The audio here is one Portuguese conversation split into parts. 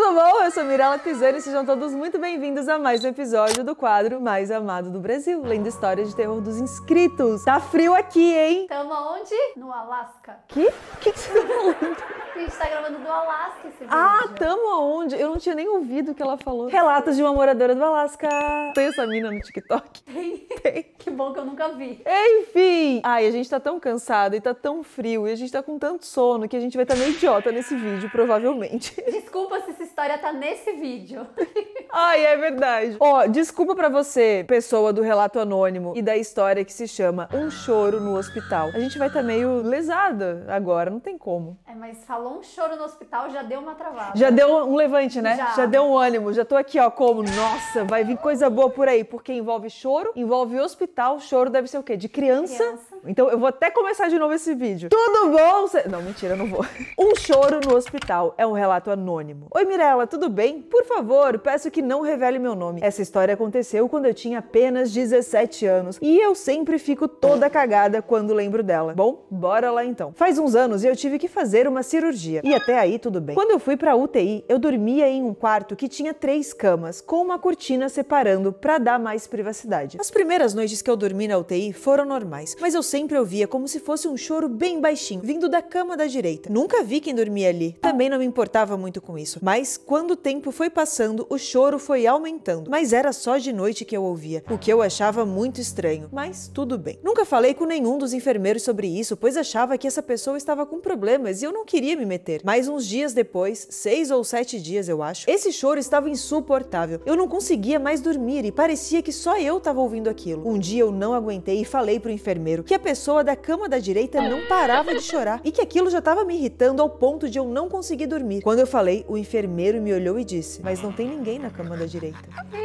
tudo bom? Eu sou Mirella Pisani e sejam todos muito bem-vindos a mais um episódio do quadro mais amado do Brasil, lendo histórias de terror dos inscritos. Tá frio aqui, hein? Tamo onde? No Alasca. Que? O que você tá falando? A gente tá gravando do Alasca esse vídeo. Ah, tamo aonde? Eu não tinha nem ouvido o que ela falou. Relatos de uma moradora do Alasca. Tem essa mina no TikTok? Tem. Que bom que eu nunca vi. Enfim! Ai, a gente tá tão cansado e tá tão frio e a gente tá com tanto sono que a gente vai estar meio idiota nesse vídeo, provavelmente. Desculpa se essa história tá nesse vídeo. Ai, é verdade. Ó, desculpa pra você, pessoa do relato anônimo e da história que se chama Um Choro no Hospital. A gente vai estar meio lesada agora, não tem como. É, mas falou um choro no hospital, já deu uma travada. Já deu um levante, né? Já deu um ânimo. Já tô aqui, ó, como, nossa, vai vir coisa boa por aí. Porque envolve choro, envolve hospital. Choro deve ser o quê? De criança? Então eu vou até começar de novo esse vídeo. Tudo bom? Não, mentira, eu não vou. Um Choro no Hospital é um relato anônimo. Oi, Mirella, tudo bem? Por favor, peço que não revele meu nome. Essa história aconteceu quando eu tinha apenas 17 anos e eu sempre fico toda cagada quando lembro dela. Bom, bora lá então. Faz uns anos eu tive que fazer uma cirurgia e até aí tudo bem. Quando eu fui pra UTI, eu dormia em um quarto que tinha 3 camas, com uma cortina separando pra dar mais privacidade. As primeiras noites que eu dormi na UTI foram normais, mas eu sempre ouvia como se fosse um choro bem baixinho, vindo da cama da direita. Nunca vi quem dormia ali. Também não me importava muito com isso. Mas quando o tempo foi passando, o choro foi aumentando. Mas era só de noite que eu ouvia, o que eu achava muito estranho. Mas tudo bem. Nunca falei com nenhum dos enfermeiros sobre isso, pois achava que essa pessoa estava com problemas e eu não queria me meter. Mas uns dias depois, 6 ou 7 dias eu acho, esse choro estava insuportável. Eu não conseguia mais dormir e parecia que só eu estava ouvindo aquilo. Um dia eu não aguentei e falei pro enfermeiro que a pessoa da cama da direita não parava de chorar e que aquilo já estava me irritando ao ponto de eu não conseguir dormir. Quando eu falei, o enfermeiro me olhou e disse: mas não tem ninguém na cama da direita.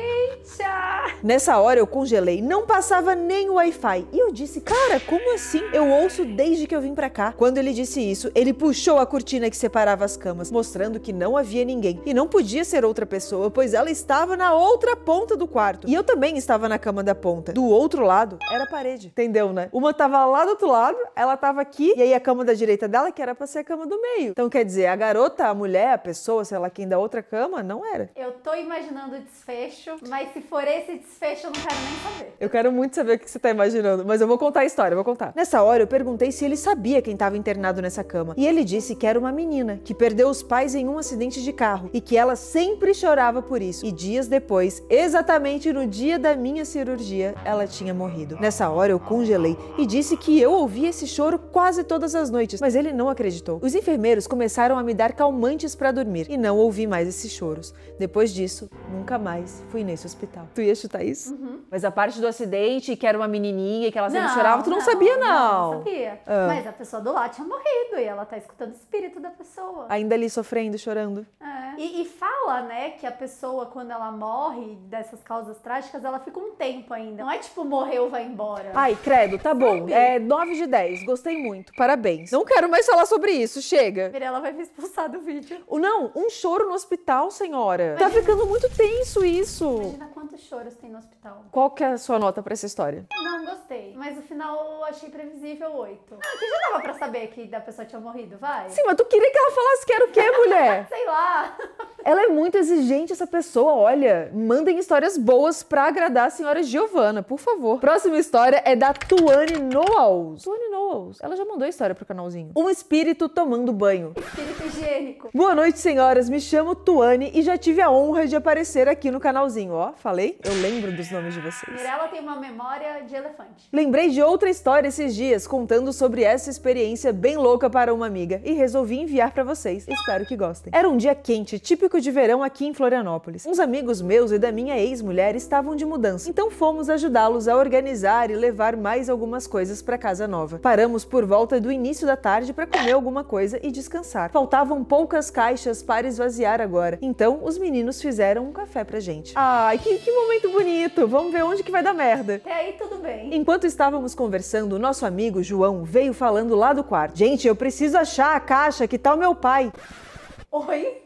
Eita! Nessa hora eu congelei, não passava nem o Wi-Fi. E eu disse: cara, como assim? Eu ouço desde que eu vim pra cá. Quando ele disse isso, ele puxou a cortina que separava as camas, mostrando que não havia ninguém. E não podia ser outra pessoa, pois ela estava na outra ponta do quarto. E eu também estava na cama da ponta. Do outro lado, era a parede. Entendeu, né? Uma tava lá do outro lado, ela tava aqui, e aí a cama da direita dela, que era pra ser a cama do meio. Então quer dizer, a garota, a mulher, a pessoa, sei lá quem da outra cama, não era. Eu tô imaginando o desfecho, mas se for esse desfecho, eu não quero nem saber. Eu quero muito saber o que você tá imaginando, mas eu vou contar a história, vou contar. Nessa hora eu perguntei se ele sabia quem tava internado nessa cama. E ele disse que era uma menina, que perdeu os pais em um acidente de carro e que ela sempre chorava por isso. E dias depois, exatamente no dia da minha cirurgia, ela tinha morrido. Nessa hora eu congelei e disse que eu ouvia esse choro quase todas as noites, mas ele não acreditou. Os enfermeiros começaram a me dar calmantes pra dormir e não ouvi mais esses choros. Depois disso, nunca mais fui nesse hospital. Tu ia chutar isso? Mas a parte do acidente, que era uma menininha e que ela sempre chorava, tu não sabia, não? Não sabia. Mas a pessoa do lado tinha morrido e ela tá escutando o espírito da pessoa. Ainda ali sofrendo, chorando. É. E fala, né, que a pessoa, quando ela morre dessas causas trágicas, ela fica um tempo ainda. Não é tipo, morreu, vai embora. Ai, credo, tá bom. Sabe? É 9 de 10. Gostei muito. Parabéns. Não quero mais falar sobre isso. Chega. Mirella vai me expulsar do vídeo. Não, um choro no hospital, senhora. Tá ficando muito tenso isso. Imagina quantos choros tem no hospital. Qual que é a sua nota pra essa história? Não gostei. Mas o final eu achei previsível 8. Que já dava pra saber que a pessoa tinha morrido, vai? Sim, mas tu queria que ela falasse que era o quê, mulher? Sei lá. Ela é muito exigente, essa pessoa. Olha, mandem histórias boas pra agradar a senhora Giovana, por favor. Próxima história é da Tuane Knowles. Tuane Knowles. Ela já mandou a história pro canalzinho. Um espírito tomando banho. Espírito higiênico. Boa noite, senhoras. Me chamo Tuane e já tive a honra de aparecer aqui no canalzinho. Ó, falei? Eu lembro dos nomes de vocês. Mirella tem uma memória de elefante. Lembrei de outra história esses dias, contando sobre essa experiência bem louca para uma amiga e resolvi enviar pra vocês. Espero que gostem. Era um dia quente, típico de verão aqui em Florianópolis. Uns amigos meus e da minha ex-mulher estavam de mudança, então fomos ajudá-los a organizar e levar mais algumas coisas pra casa nova. Paramos por volta do início da tarde pra comer alguma coisa e descansar. Faltavam poucas caixas para esvaziar agora, então os meninos fizeram um café pra gente. Ai, que momento bonito! Vamos ver onde que vai dar merda. Até aí tudo bem. Enquanto estávamos conversando, nosso amigo João veio falando lá do quarto. Gente, eu preciso achar a caixa, que tá o meu pai. Oi?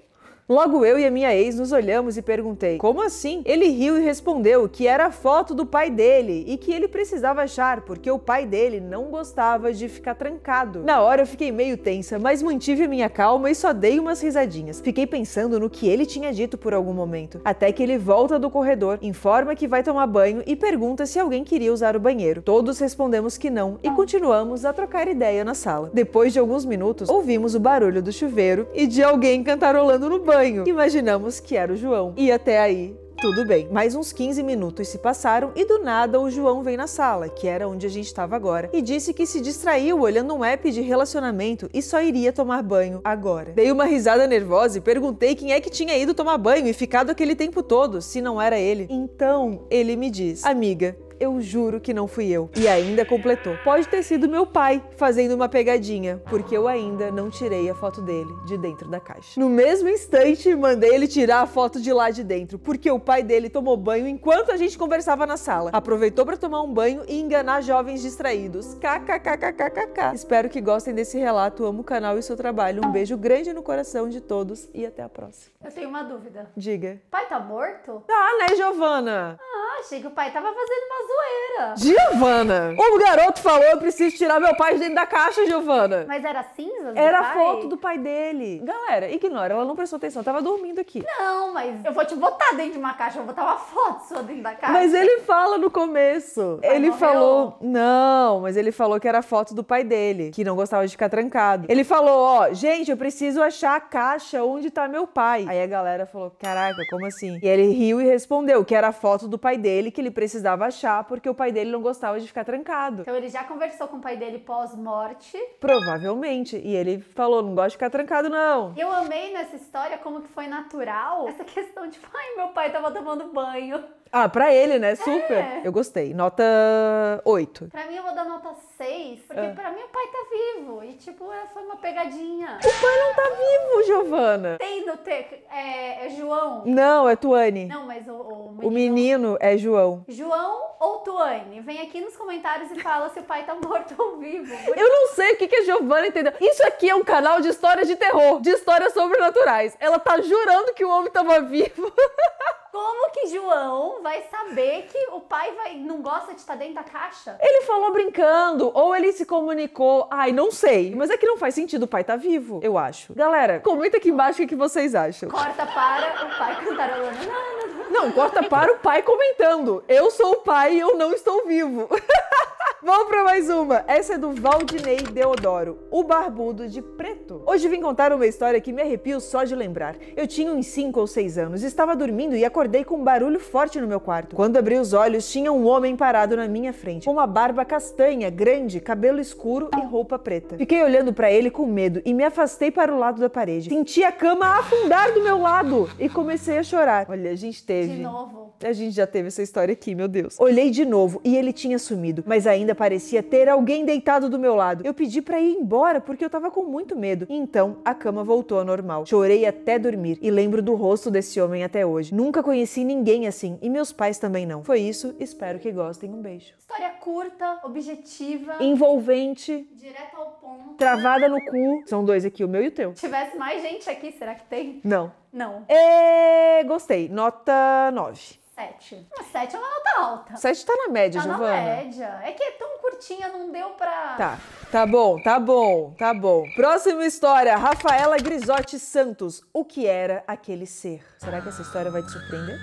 Logo eu e a minha ex nos olhamos e perguntei, como assim? Ele riu e respondeu que era a foto do pai dele e que ele precisava achar porque o pai dele não gostava de ficar trancado. Na hora eu fiquei meio tensa, mas mantive a minha calma e só dei umas risadinhas. Fiquei pensando no que ele tinha dito por algum momento, até que ele volta do corredor, informa que vai tomar banho e pergunta se alguém queria usar o banheiro. Todos respondemos que não e continuamos a trocar ideia na sala. Depois de alguns minutos, ouvimos o barulho do chuveiro e de alguém cantarolando no banho. Imaginamos que era o João. E até aí, tudo bem. Mais uns 15 minutos se passaram e do nada o João veio na sala, que era onde a gente estava agora, e disse que se distraiu olhando um app de relacionamento e só iria tomar banho agora. Dei uma risada nervosa e perguntei quem é que tinha ido tomar banho e ficado aquele tempo todo, se não era ele. Então, ele me diz, amiga, eu juro que não fui eu. E ainda completou. Pode ter sido meu pai fazendo uma pegadinha, porque eu ainda não tirei a foto dele de dentro da caixa. No mesmo instante, mandei ele tirar a foto de lá de dentro, porque o pai dele tomou banho enquanto a gente conversava na sala. Aproveitou para tomar um banho e enganar jovens distraídos. KKKKKKK. Espero que gostem desse relato. Amo o canal e seu trabalho. Um beijo grande no coração de todos e até a próxima. Eu tenho uma dúvida. Diga. O pai tá morto? Ah, né, Giovana? Achei que o pai tava fazendo uma zoeira. Giovana! O garoto falou, eu preciso tirar meu pai de dentro da caixa, Giovana. Mas era cinza? Era a foto do pai dele. Galera, ignora, ela não prestou atenção, tava dormindo aqui. Não, mas eu vou te botar dentro de uma caixa, eu vou botar uma foto sua dentro da caixa. Mas ele fala no começo. Ele falou... Não, mas ele falou que era a foto do pai dele, que não gostava de ficar trancado. Ele falou, ó, gente, eu preciso achar a caixa onde tá meu pai. Aí a galera falou, caraca, como assim? E ele riu e respondeu que era a foto do pai dele que ele precisava achar porque o pai dele não gostava de ficar trancado. Então ele já conversou com o pai dele pós-morte? Provavelmente. E ele falou, não gosto de ficar trancado, não. Eu amei nessa história como que foi natural essa questão de, ai, meu pai tava tomando banho. Ah, pra ele, né? Super. É. Eu gostei. Nota 8. Pra mim eu vou dar nota 6, porque pra mim o pai tá vivo. E tipo, foi uma pegadinha. O pai não tá vivo, Giovana. Tem no é João? Não, é Tuane. Não, mas O menino é João. João ou Tuane? Vem aqui nos comentários e fala se o pai tá morto ou vivo. Eu não sei o que a Giovana entendeu. Isso aqui é um canal de histórias de terror, de histórias sobrenaturais. Ela tá jurando que o homem tava vivo. Como que João vai saber que o pai não gosta de estar dentro da caixa? Ele falou brincando, ou ele se comunicou. Ai, não sei. Mas é que não faz sentido, o pai tá vivo, eu acho. Galera, comenta aqui embaixo o que vocês acham. Corta para o pai cantarolando. Não, corta para o pai comentando. Eu sou o pai e eu não estou vivo. Vamos para mais uma. Essa é do Valdinei Deodoro, o barbudo de preto. Hoje vim contar uma história que me arrepio só de lembrar. Eu tinha uns 5 ou 6 anos, estava dormindo e acordei com um barulho forte no meu quarto. Quando abri os olhos, tinha um homem parado na minha frente, com uma barba castanha, grande, cabelo escuro e roupa preta. Fiquei olhando para ele com medo e me afastei para o lado da parede. Senti a cama afundar do meu lado e comecei a chorar. Olha, a gente teve... De novo. A gente já teve essa história aqui, meu Deus. Olhei de novo e ele tinha sumido, mas ainda parecia ter alguém deitado do meu lado. Eu pedi pra ir embora porque eu tava com muito medo. Então, a cama voltou ao normal. Chorei até dormir e lembro do rosto desse homem até hoje. Nunca conheci ninguém assim e meus pais também não. Foi isso, espero que gostem. Um beijo. História curta, objetiva, envolvente, direto ao ponto. Travada no cu. São dois aqui, o meu e o teu. Se tivesse mais gente aqui, será que tem? Não. Não. Gostei. Nota 9. 7. 7 é uma nota alta. 7 tá na média, Tá Giovana. na média. É que é tão curtinha, não deu pra... Tá bom. Próxima história, Rafaela Grisotti Santos. O que era aquele ser? Será que essa história vai te surpreender?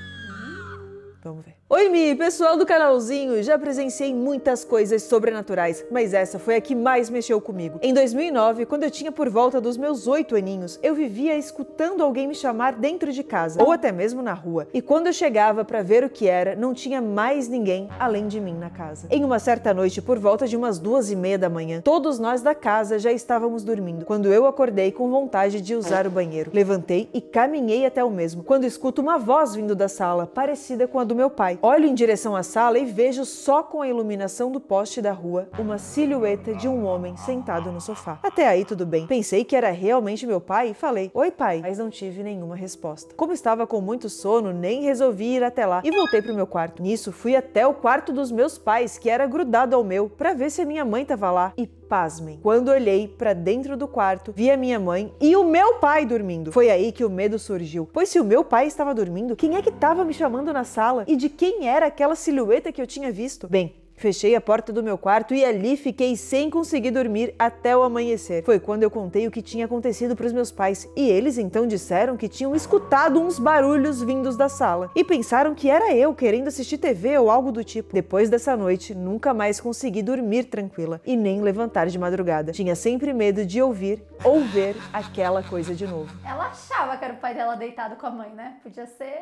Vamos ver. Oi, Mi, pessoal do canalzinho, já presenciei muitas coisas sobrenaturais, mas essa foi a que mais mexeu comigo. Em 2009, quando eu tinha por volta dos meus 8 aninhos, eu vivia escutando alguém me chamar dentro de casa, ou até mesmo na rua. E quando eu chegava pra ver o que era, não tinha mais ninguém além de mim na casa. Em uma certa noite, por volta de umas 2:30 da manhã, todos nós da casa já estávamos dormindo, quando eu acordei com vontade de usar o banheiro. Levantei e caminhei até o mesmo, quando escuto uma voz vindo da sala, parecida com a do meu pai. Olho em direção à sala e vejo só com a iluminação do poste da rua uma silhueta de um homem sentado no sofá. Até aí tudo bem. Pensei que era realmente meu pai e falei, oi pai, mas não tive nenhuma resposta. Como estava com muito sono, nem resolvi ir até lá e voltei pro meu quarto. Nisso, fui até o quarto dos meus pais, que era grudado ao meu, pra ver se a minha mãe tava lá. E pasmem, quando olhei pra dentro do quarto, vi a minha mãe e o meu pai dormindo. Foi aí que o medo surgiu, pois se o meu pai estava dormindo, quem é que estava me chamando na sala? E de quem era aquela silhueta que eu tinha visto? Bem, fechei a porta do meu quarto e ali fiquei sem conseguir dormir até o amanhecer. Foi quando eu contei o que tinha acontecido para os meus pais e eles então disseram que tinham escutado uns barulhos vindos da sala e pensaram que era eu querendo assistir TV ou algo do tipo. Depois dessa noite, nunca mais consegui dormir tranquila e nem levantar de madrugada. Tinha sempre medo de ouvir ou ver aquela coisa de novo. Ela achava que era o pai dela deitado com a mãe, né? Podia ser...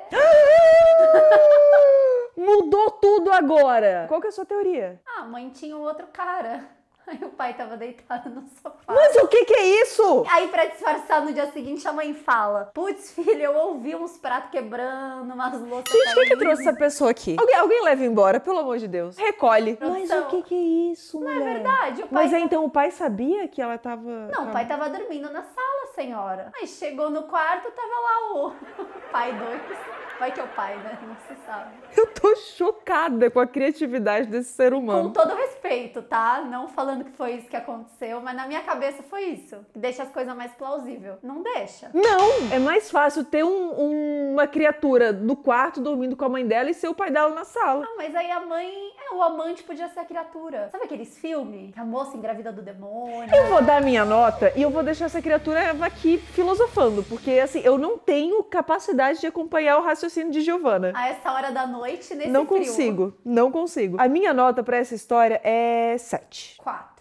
Mudou tudo agora! Qual que é a sua teoria? Ah, a mãe tinha um outro cara. Aí o pai tava deitado no sofá. Mas o que é isso? Aí pra disfarçar no dia seguinte a mãe fala: putz, filha, eu ouvi uns pratos quebrando, umas louças Gente, quem que caindo." trouxe essa pessoa aqui? Alguém leva embora, pelo amor de Deus. Recolhe. Mas Produção. o que é isso, mulher? Não é verdade, o pai... Mas então o pai sabia que ela tava... Não, o pai tava dormindo na sala, senhora. Aí chegou no quarto, tava lá o pai doido. Vai que é o pai, né? Não se sabe. Eu tô chocada com a criatividade desse ser humano. Com todo respeito, tá? Não falando que foi isso que aconteceu, mas na minha cabeça foi isso. Deixa as coisas mais plausíveis. Não deixa. Não! É mais fácil ter uma criatura no quarto dormindo com a mãe dela e ser o pai dela na sala. Ah, mas aí a mãe... o amante podia ser a criatura. Sabe aqueles filmes? Que a moça engravida do demônio. Eu vou dar a minha nota e eu vou deixar essa criatura aqui filosofando, porque assim, eu não tenho capacidade de acompanhar o raciocínio de Giovanna. A essa hora da noite, nesse Não frio. consigo, não consigo. A minha nota pra essa história é 7. 4.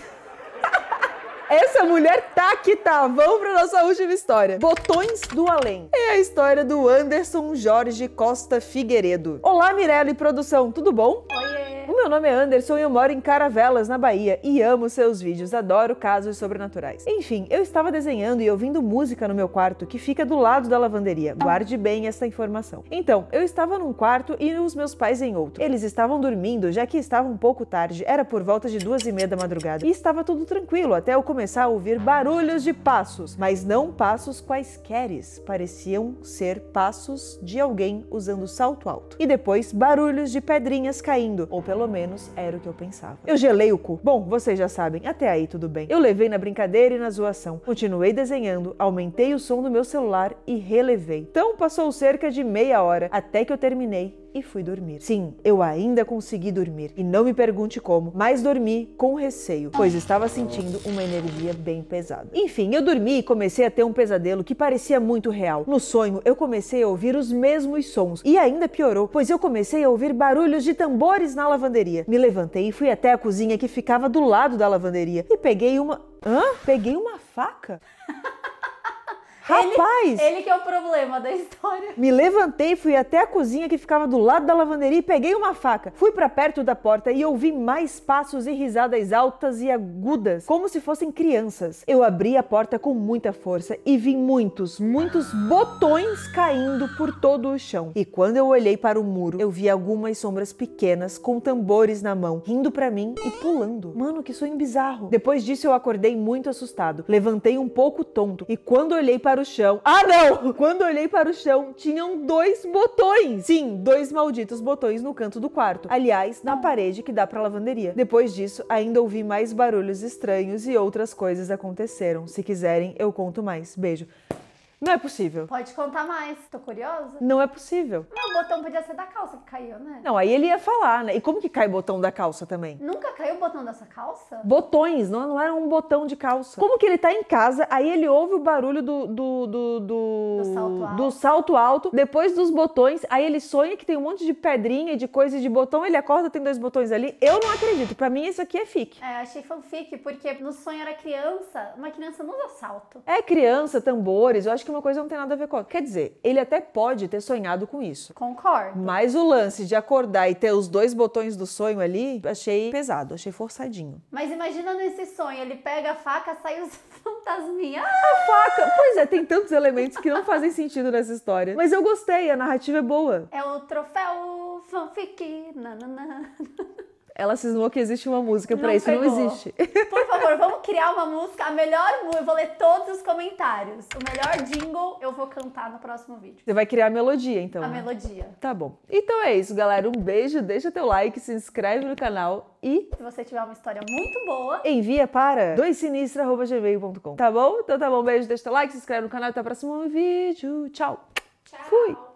Essa mulher tá que tá. Vamos pra nossa última história. Botões do Além. É a história do Anderson Jorge Costa Figueiredo. Olá, Mirella e produção, tudo bom? Oiê. O meu nome é Anderson e eu moro em Caravelas, na Bahia, e amo seus vídeos, adoro casos sobrenaturais. Enfim, eu estava desenhando e ouvindo música no meu quarto, que fica do lado da lavanderia. Guarde bem essa informação. Então, eu estava num quarto e os meus pais em outro. Eles estavam dormindo, já que estava um pouco tarde, era por volta de 2h30 da madrugada, e estava tudo tranquilo até eu começar a ouvir barulhos de passos, mas não passos quaisqueres, pareciam ser passos de alguém usando salto alto. E depois, barulhos de pedrinhas caindo, ou pelo menos era o que eu pensava. Eu gelei o cu. Bom, vocês já sabem, até aí tudo bem. Eu levei na brincadeira e na zoação. Continuei desenhando, aumentei o som do meu celular e relevei. Então passou cerca de meia hora até que eu terminei e fui dormir. Sim, eu ainda consegui dormir. E não me pergunte como, mas dormi com receio, pois estava sentindo uma energia bem pesada. Enfim, eu dormi e comecei a ter um pesadelo que parecia muito real. No sonho, eu comecei a ouvir os mesmos sons. E ainda piorou, pois eu comecei a ouvir barulhos de tambores na lavanderia. Me levantei e fui até a cozinha que ficava do lado da lavanderia. E peguei uma... Peguei uma faca? Rapaz! Ele que é o problema da história. Me levantei, fui até a cozinha que ficava do lado da lavanderia e peguei uma faca. Fui pra perto da porta e ouvi mais passos e risadas altas e agudas, como se fossem crianças. Eu abri a porta com muita força e vi muitos botões caindo por todo o chão. E quando eu olhei para o muro, eu vi algumas sombras pequenas com tambores na mão, rindo pra mim e pulando. Mano, que sonho bizarro. Depois disso eu acordei muito assustado. Levantei um pouco tonto e quando olhei para o chão... Quando olhei para o chão, tinham 2 botões. Sim, 2 malditos botões no canto do quarto. Aliás, na parede que dá pra lavanderia. Depois disso, ainda ouvi mais barulhos estranhos e outras coisas aconteceram. Se quiserem, eu conto mais. Beijo. Não é possível. Pode contar mais, tô curiosa. Não é possível. Não, o botão podia ser da calça que caiu, né? Não, aí ele ia falar, né? E como que cai botão da calça também? Nunca caiu o botão dessa calça? Botões, não era um botão de calça. Como que ele tá em casa, aí ele ouve o barulho do salto alto, depois dos botões, aí ele sonha que tem um monte de pedrinha e de coisa de botão, ele acorda, tem 2 botões ali. Eu não acredito, pra mim isso aqui é fic. É, achei fanfic, porque no sonho era criança, uma criança não usa salto. É criança, tambores, eu acho que uma coisa não tem nada a ver com a outra. Quer dizer, ele até pode ter sonhado com isso. Concordo. Mas o lance de acordar e ter os 2 botões do sonho ali, achei pesado, achei forçadinho. Mas imagina nesse sonho, ele pega a faca, sai os fantasminhas. A faca! Pois é, tem tantos elementos que não fazem sentido nessa história. Mas eu gostei, a narrativa é boa. É o troféu fanfic. Nanana. Ela cismou que existe uma música pra Não isso, pegou. não existe. Por favor, favor, vamos criar uma música, a melhor música, eu vou ler todos os comentários. O melhor jingle eu vou cantar no próximo vídeo. Você vai criar a melodia, então. A melodia. Tá bom. Então é isso, galera. Um beijo, deixa teu like, se inscreve no canal e... Se você tiver uma história muito boa, envia para doisinistra@gmail.com, tá bom? Então tá bom, beijo, deixa teu like, se inscreve no canal e até o próximo vídeo. Tchau. tchau. Fui.